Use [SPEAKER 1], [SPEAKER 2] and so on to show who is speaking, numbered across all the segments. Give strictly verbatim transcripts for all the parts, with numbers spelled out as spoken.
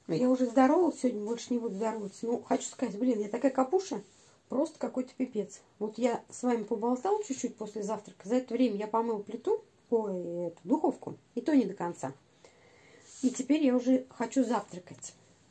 [SPEAKER 1] Я уже здоровалась сегодня, больше не буду здороваться. Ну, хочу сказать, блин, я такая капуша, просто какой-то пипец. Вот я с вами поболтала чуть-чуть после завтрака. За это время я помыла плиту, ой, эту духовку, и то не до конца. И теперь я уже хочу завтракать.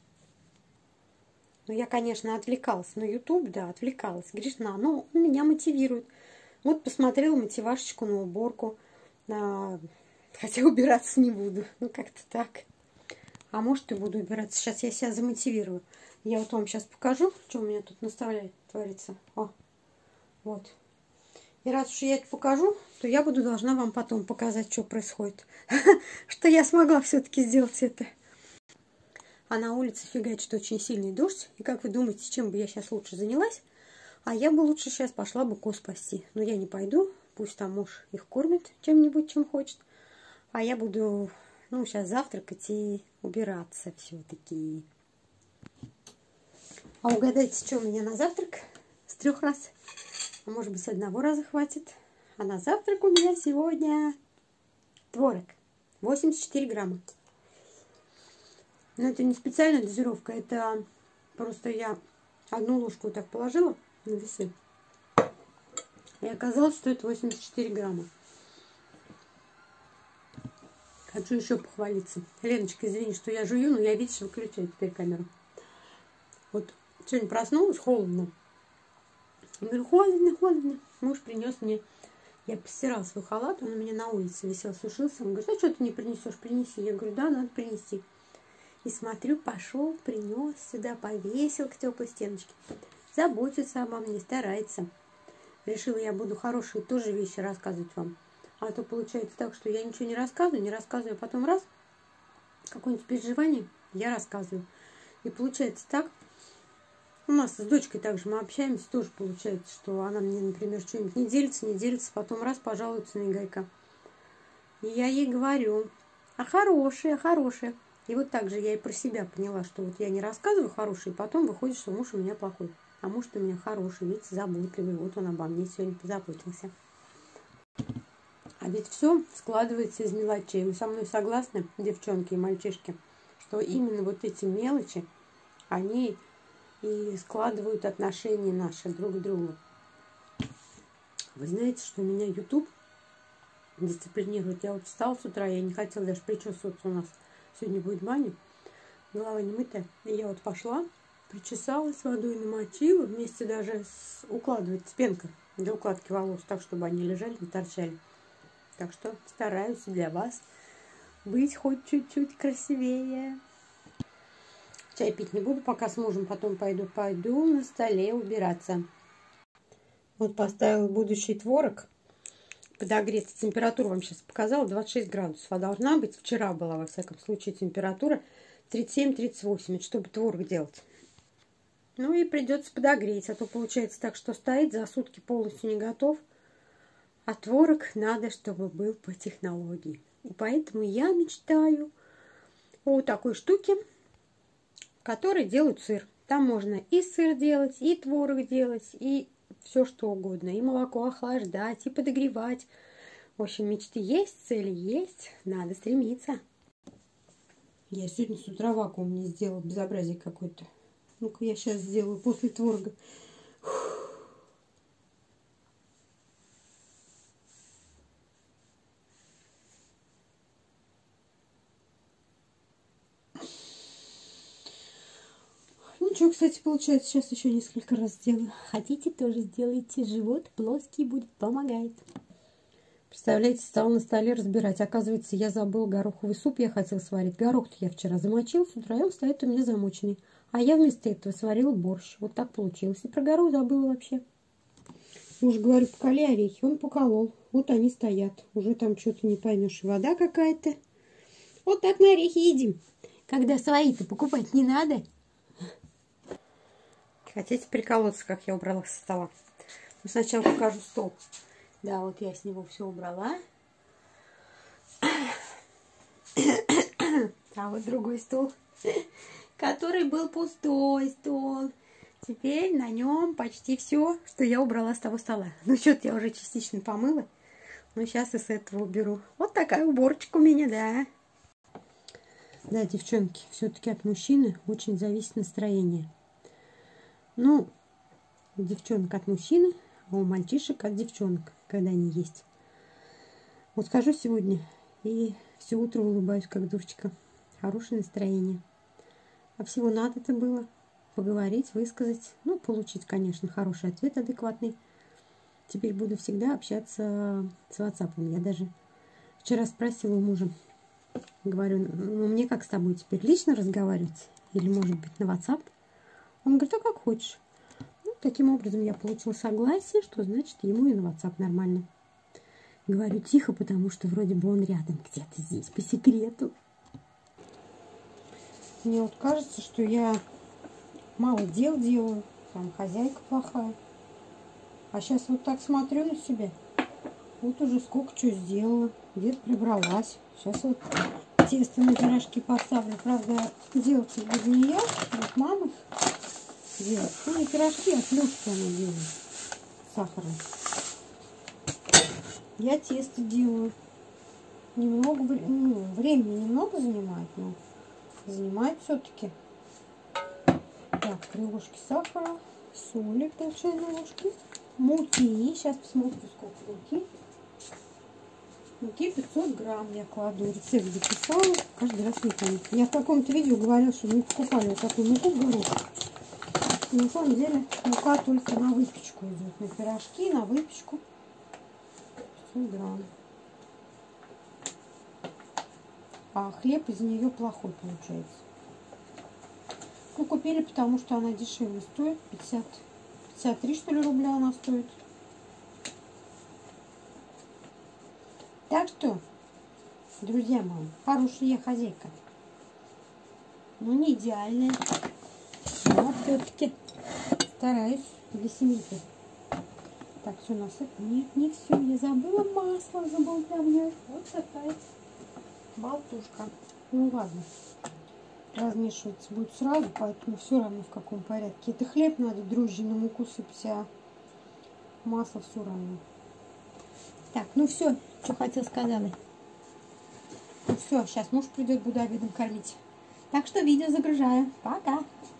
[SPEAKER 1] Ну, я, конечно, отвлекалась на YouTube, да, отвлекалась. Грешна, но он меня мотивирует. Вот посмотрела мотивашечку на уборку. На... Хотя убираться не буду. Ну, как-то так. А может, и буду убираться. Сейчас я себя замотивирую. Я вот вам сейчас покажу, что у меня тут наставляет, творится. О, вот. И раз уж я это покажу, то я буду должна вам потом показать, что происходит. Что я смогла все-таки сделать это. А на улице фигачит очень сильный дождь. И как вы думаете, чем бы я сейчас лучше занялась? А я бы лучше сейчас пошла бы коз пасти. Но я не пойду. Пусть там муж их кормит чем-нибудь, чем хочет. А я буду, ну, сейчас завтракать и убираться все-таки. А угадайте, что у меня на завтрак? С трех раз. А может быть, с одного раза хватит. А на завтрак у меня сегодня творог. восемьдесят четыре грамма. Но это не специальная дозировка. Это просто я одну ложку вот так положила на весы. И оказалось, что это восемьдесят четыре грамма. Хочу еще похвалиться. Леночка, извини, что я жую, но я, видишь, выключаю теперь камеру. Вот сегодня проснулась, холодно. Я говорю, холодно, холодно. Муж принес мне, я постирала свой халат, он у меня на улице висел, сушился. Он говорит, а что ты не принесешь, принеси. Я говорю, да, надо принести. И смотрю, пошел, принес сюда, повесил к теплой стеночке. Заботится обо мне, старается. Решила, я буду хорошие тоже вещи рассказывать вам. А то получается так, что я ничего не рассказываю, не рассказываю, а потом раз, какое-нибудь переживание я рассказываю. И получается так, у нас с дочкой также мы общаемся, тоже получается, что она мне, например, что-нибудь не делится, не делится, потом раз пожалуется на Игорька. И я ей говорю, а хорошие, а хорошие. И вот так же я и про себя поняла, что вот я не рассказываю хорошие, и потом выходит, что муж у меня плохой. А муж у меня хороший, видите, заботливый. Вот он обо мне сегодня позаботился. А ведь все складывается из мелочей. Вы со мной согласны, девчонки и мальчишки, что именно вот эти мелочи, они и складывают отношения наши друг к другу. Вы знаете, что меня YouTube дисциплинирует. Я вот встала с утра, я не хотела даже причесываться, у нас сегодня будет баня, голова не мытая. И я вот пошла, причесалась, водой намочила, вместе даже с укладывать пенка для укладки волос, так, чтобы они лежали, не торчали. Так что стараюсь для вас быть хоть чуть-чуть красивее. Чай пить не буду, пока с мужем потом пойду. Пойду на столе убираться. Вот поставила будущий творог подогреться. Температуру вам сейчас показала, двадцать шесть градусов. А должна быть, вчера была, во всяком случае, температура тридцать семь — тридцать восемь. Это чтобы творог делать. Ну и придется подогреть. А то получается так, что стоит, за сутки полностью не готов. А творог надо, чтобы был по технологии. И поэтому я мечтаю о такой штуке, в которой делают сыр. Там можно и сыр делать, и творог делать, и все что угодно. И молоко охлаждать, и подогревать. В общем, мечты есть, цели есть. Надо стремиться. Я сегодня с утра вакуум не сделала. Безобразие какое-то. Ну-ка, я сейчас сделаю после творога. Ничего, кстати, получается, сейчас еще несколько раз сделаю. Хотите, тоже сделайте. Живот плоский будет, помогает. Представляете, стал на столе разбирать. Оказывается, я забыл гороховый суп, я хотела сварить. Горох-то я вчера замочил с утра, и он стоит у меня замоченный. А я вместо этого сварила борщ. Вот так получилось. И про горох забыла вообще. Муж, говорю, поколи орехи. Он поколол. Вот они стоят. Уже там что-то не поймешь. Вода какая-то. Вот так мы орехи едим. Когда свои-то покупать не надо. Хотите приколоться, как я убрала со стола? Ну, сначала покажу стол. Да, вот я с него все убрала. А вот другой стол, который был пустой стол. Теперь на нем почти все, что я убрала с того стола. Ну, что-то я уже частично помыла. Но сейчас и с этого уберу. Вот такая уборочка у меня, да. Да, девчонки, все-таки от мужчины очень зависит настроение. Ну, у девчонок от мужчины, а у мальчишек от девчонок, когда они есть. Вот скажу сегодня и все утро улыбаюсь, как дурочка. Хорошее настроение. А всего надо-то было поговорить, высказать. Ну, получить, конечно, хороший ответ, адекватный. Теперь буду всегда общаться с WhatsApp. Я даже вчера спросила у мужа. Говорю, ну мне как с тобой теперь лично разговаривать? Или, может быть, на WhatsApp? Он говорит, а как хочешь. Ну, таким образом я получила согласие, что значит ему и на WhatsApp нормально. Говорю тихо, потому что вроде бы он рядом, где-то здесь, по секрету. Мне вот кажется, что я мало дел делаю, там хозяйка плохая. А сейчас вот так смотрю на себя. Вот уже сколько чего сделала, где-то прибралась. Сейчас вот тесто на пирожки поставлю. Правда, делать буду не я, вот мама делает. Ну, не пирожки, а плюшки она делает с сахаром. Я тесто делаю. Немного ну, времени немного занимает, но занимает все-таки. Так, три ложки сахара, соли, пол чайной ложки, муки. Сейчас посмотрю, сколько муки. Муки пятьсот грамм я кладу. Рецепт записала. Каждый раз не помню. Я в каком-то видео говорила, что мы покупали вот такую муку в горох. И на самом деле мука только на выпечку идет. На пирожки, на выпечку. пятьсот грамм. А хлеб из нее плохой получается. Ну, купили, потому что она дешевле стоит. пятьдесят, пятьдесят три, что ли, рубля она стоит. Так что, друзья мои, хорошая я хозяйка. Ну, не идеальная. Но все-таки стараюсь для семьи-то. Так, все насыпано. Нет, не все. Я забыла масло, заболтавливать. Вот такая болтушка. Ну, ладно. Размешиваться будет сразу, поэтому все равно в каком порядке. Это хлеб надо дрожжи на муку сыпать, а масло все равно. Так, ну все, что хотел сказала. Ну все, сейчас муж придет, буду обедом кормить. Так что видео загружаю. Пока!